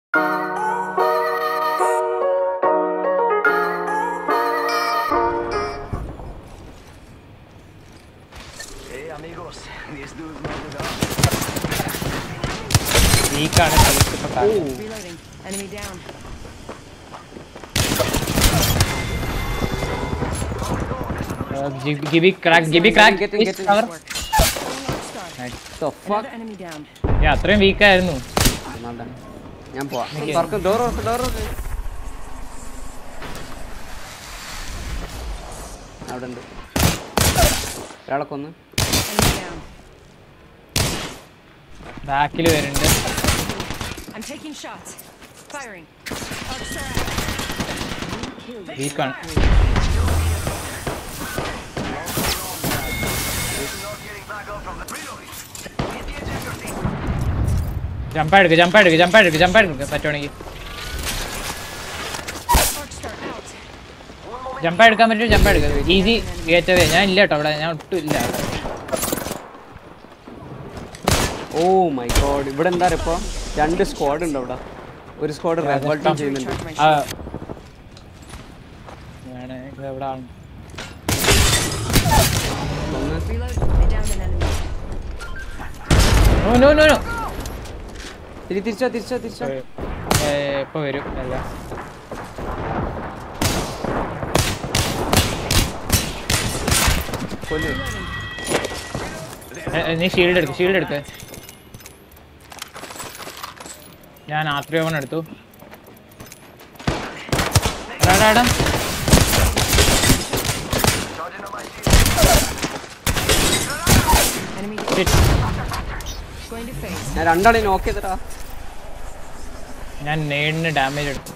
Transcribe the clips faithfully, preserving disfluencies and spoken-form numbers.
Hey amigos, these dudes know the dog. Weak ആണ് കളിച്ചപ്പോൾ കാര്യം. Reloading. Enemy down. Uh, Gibby crack, Gibby crack. Getting, getting. Cover. Nice. The fuck? Another enemy down. Yeah, അത്രയും weak ആയിരുന്നു. ഞാൻ പോവാം. തുറക്ക് door തുറക്ക് door തുറക്ക്. അവിടെ ഉണ്ട്. ഒരാളെ കൊന്ന്. Enemy down. ബാക്കിൽ വരുന്നുണ്ട്. I'm taking shots. Firing. Weak ആണ്. ജമ്പ് എടുക്ക് ജമ്പ് എടുക്ക് ജമ്പ് എടുക്ക് ജമ്പ് എടുക്ക് പറ്റുവാണെങ്കിൽ ജമ്പ് എടുക്കാൻ പറ്റും ജമ്പ് എടുക്കുക ഈസി ഗേറ്റവേ ഞാൻ ഇല്ല കേട്ടോ അവിടെ ഞാൻ ഒട്ടും ഇല്ല ഓ മൈ ഗോഡ് ഇവിടെ എന്താ ഇപ്പൊ രണ്ട് സ്ക്വാഡ് ഉണ്ട് അവിടെ ഒരു സ്ക്വാഡ് റെവോൾട്ടും ചെയ്യുന്നുണ്ട് എവിടെ ആണ് നോ നോ നോ നോ തിരി തിരിച്ചോ തിരിച്ചോ തിരിച്ചോ ഇപ്പൊ വരും അല്ല നീ ഷീൽഡ് എടുക്ക് ഷീൽഡ് എടുക്ക് ഞാൻ ആത്രിയോൺ എടുത്തു എടാടാ ഞാൻ രണ്ടാളെ നോക്ക് ചെയ്തിട്ടാ ഞാൻ നേടിന് ഡാമേജ് എടുത്തു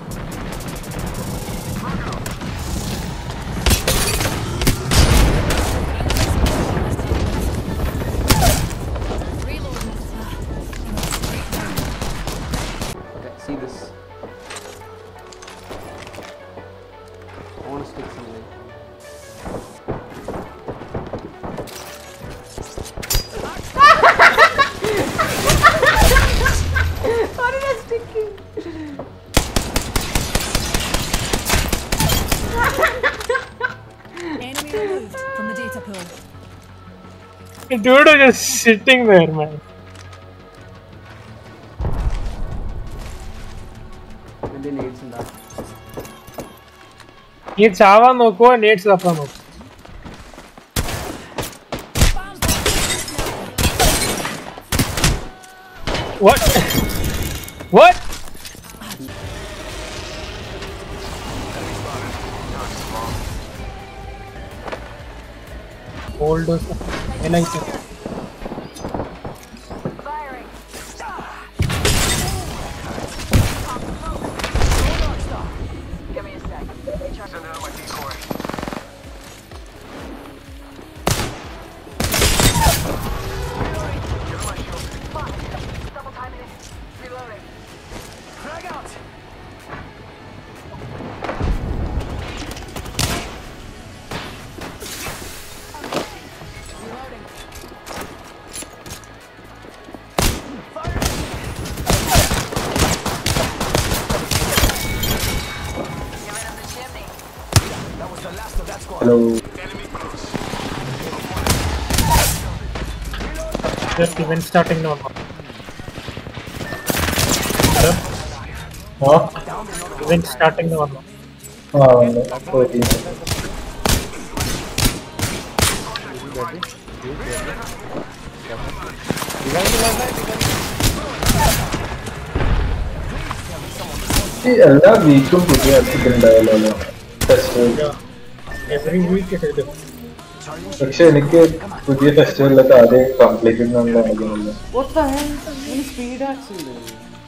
See this. I want to stick something. What is that sticking? Enemy removed from the data pool. Dude was just sitting there, man. ये चावा നോക്കോ നെറ്റ്സ് തപ്പാൻ നോക്കോ What? What? Hold us. I like it. Hello. Just event starting now. Sir? Huh? Event starting now. Ah, no. fourteen. See, എല്ലാ വീക്കും പുതിയ ഉണ്ടായല്ലോ festival Every week it is different. പക്ഷെ എനിക്ക് പുതിയ ഫെസ്റ്റിവലിലൊക്കെ ആദ്യം കംപ്ലീറ്റ് നടക്കുന്നില്ല What the hell? Any speed acts in there?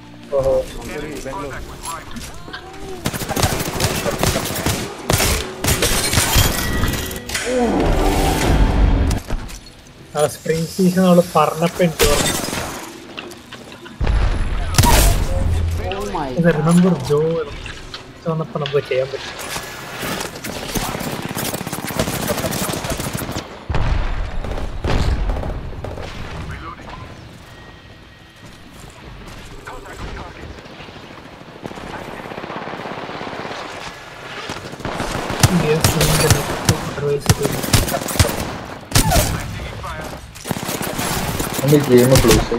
ആ സ്പ്രിംഗ് സീസൺ അവള് പറഞ്ഞപ്പോ എനിക്ക് റിമെമ്പർ ജോ വന്നപ്പോ നമുക്ക് ചെയ്യാൻ പറ്റും And the game closer.